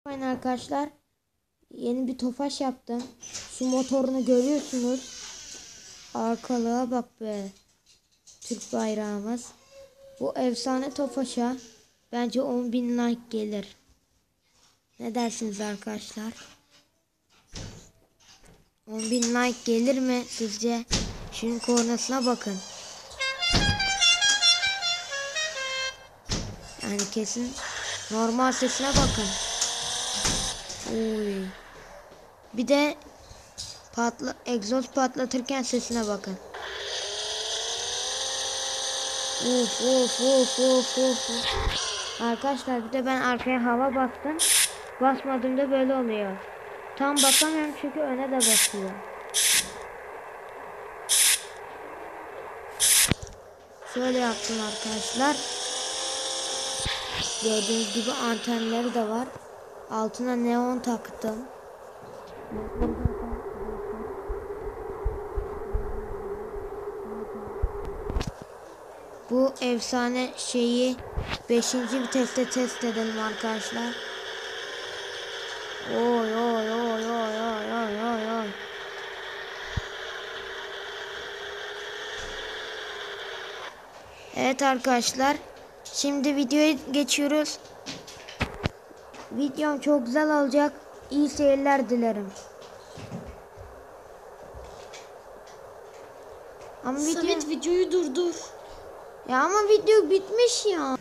Aynen arkadaşlar, yeni bir Tofaş yaptım. Şu motorunu görüyorsunuz. Arkalığa bak be. Türk bayrağımız. Bu efsane Tofaş'a bence 10.000 like gelir. Ne dersiniz arkadaşlar? 10.000 like gelir mi sizce? Şunun kornasına bakın. Yani kesin normal sesine bakın. Oy. Bir de egzoz patlatırken sesine bakın. Uf uf uf uf uf. Arkadaşlar bir de ben arkaya hava bastım. Basmadığımda böyle oluyor. Tam basamıyorum çünkü öne de basıyor. Şöyle yaptım arkadaşlar. Gördüğünüz gibi antenleri de var. Altına neon taktım. Bu efsane şeyi 5. viteste test edelim arkadaşlar. Oy oy oy oy oy oy oy oy. Evet arkadaşlar. Şimdi videoya geçiyoruz. Videom çok güzel olacak. İyi seyirler dilerim. Ama Samet videoyu durdur. Ya ama video bitmiş ya.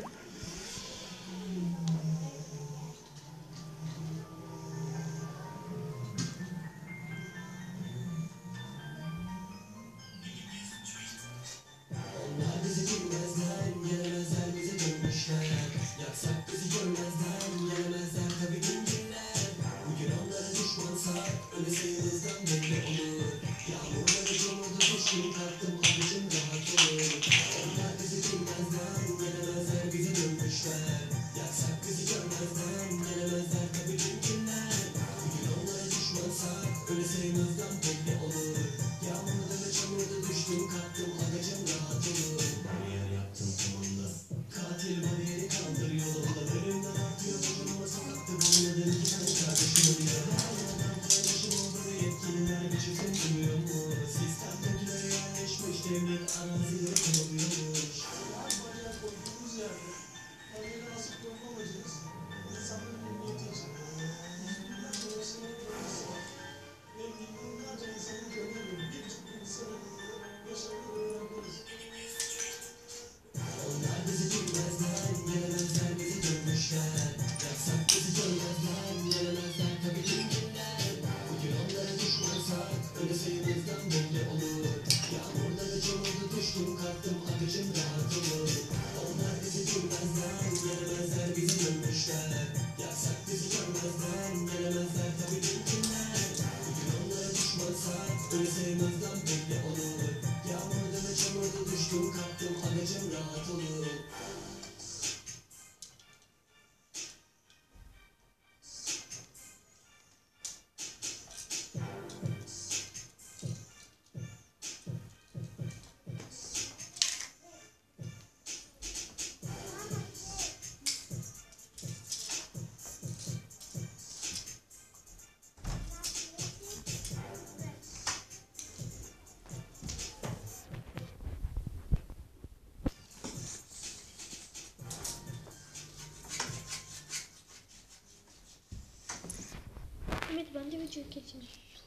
Samet ben de video geçeyim.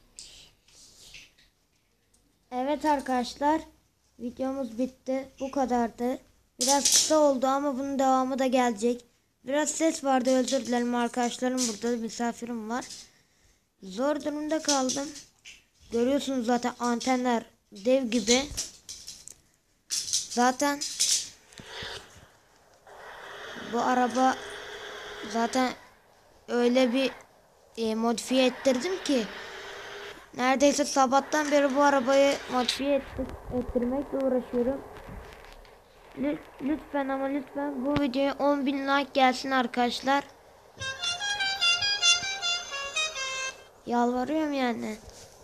Evet arkadaşlar, videomuz bitti. Bu kadardı. Biraz kısa oldu ama bunun devamı da gelecek. Biraz ses vardı, özür dilerim arkadaşlarım, burada misafirim var. Zor durumda kaldım. Görüyorsunuz zaten antenler dev gibi. Zaten bu araba zaten öyle bir modifiye ettirdim ki neredeyse sabahtan beri bu arabayı modifiye ettirmekle uğraşıyorum. Lütfen ama lütfen bu videoya 10.000 like gelsin arkadaşlar. Yalvarıyorum yani.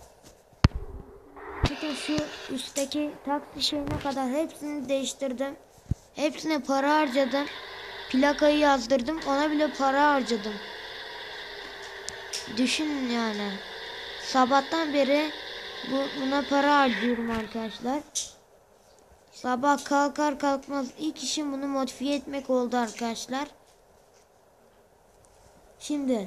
Bakın şu üstteki taksi şeyine kadar hepsini değiştirdim. Hepsine para harcadım. Plakayı yazdırdım. Ona bile para harcadım. Düşünün yani. Sabahtan beri buna para harcıyorum arkadaşlar. Sabah kalkar kalkmaz ilk işim bunu modifiye etmek oldu arkadaşlar. Şimdi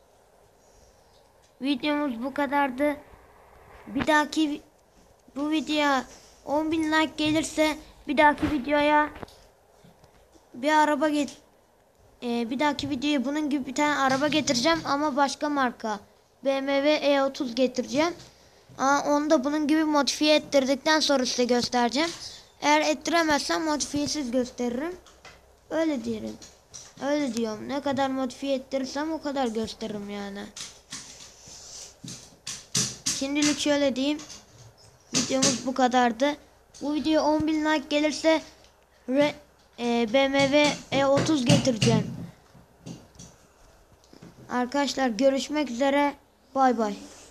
videomuz bu kadardı. Bir dahaki bu videoya 10.000 like gelirse bir dahaki videoya bir araba bir dahaki videoya bunun gibi bir tane araba getireceğim ama başka marka BMW E30 getireceğim. Onu da bunun gibi modifiye ettirdikten sonra size göstereceğim. Eğer ettiremezsem modifiyesiz gösteririm. Öyle diyelim. Öyle diyorum. Ne kadar modifiye ettirirsem o kadar gösteririm yani. Şimdilik şöyle diyeyim. Videomuz bu kadardı. Bu video 10.000 like gelirse BMW E30 getireceğim. Arkadaşlar görüşmek üzere. Bay bay.